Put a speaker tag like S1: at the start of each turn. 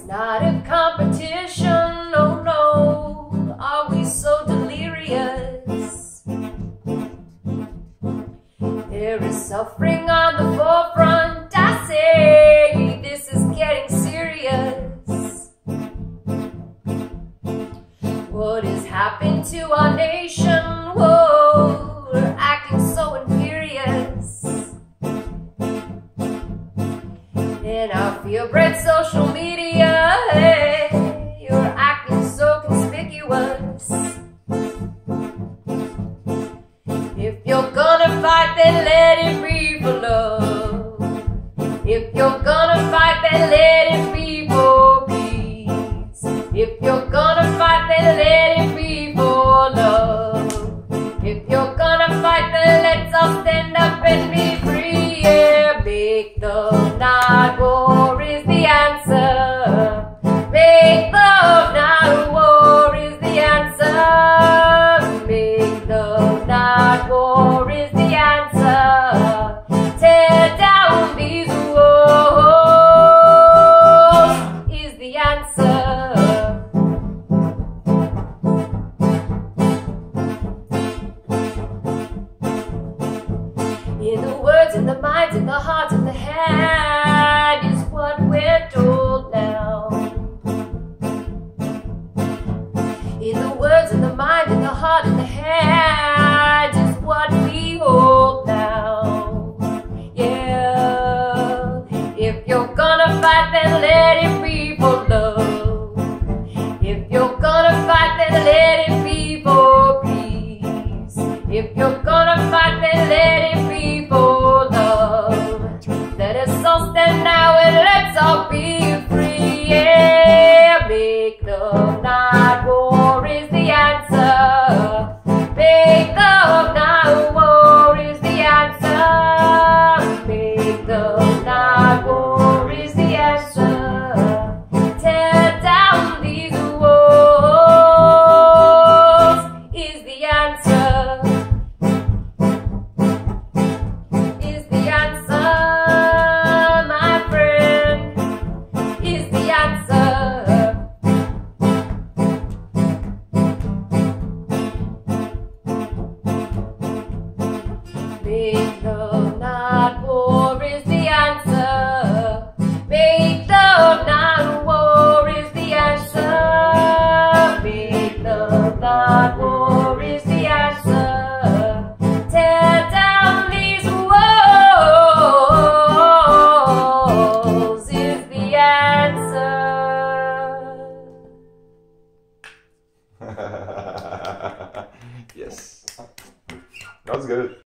S1: not a competition, oh no, are we so delirious? There is suffering on the forefront, I say, this is getting serious. What has happened to our nation? Whoa, we're acting so imperious. In our feel-bred social media, hey, you're acting so conspicuous. If you're gonna fight, then let it be for love. If you're gonna fight, then let it be for peace. If you're gonna fight, then let it be for love. If you're gonna fight, then let's all stand up and be free. Yeah, make love, not war is the answer. Make love, not war is the answer. Make love, not war is the answer. Tear down these walls is the answer. In the words, in the minds, in the hearts, in the head is what we're told now. In the words, in the mind, in the heart, in the head is what we hold now. Yeah, if you're gonna fight, then let it be for love. If you're gonna fight, then let it be for peace. If you're gonna fight, then let it be for love. Let us all stand now and let's all be free. Yeah, make love, not war is the answer. Make love, not war is the answer. Make love, not war is the answer. Tear down these walls is the answer. Is the answer, my friend, is the answer. Make love, not war is the answer. Make love, not war is the answer. Make love, not war is the answer. Tear down these walls is the answer.
S2: Yes. That was good.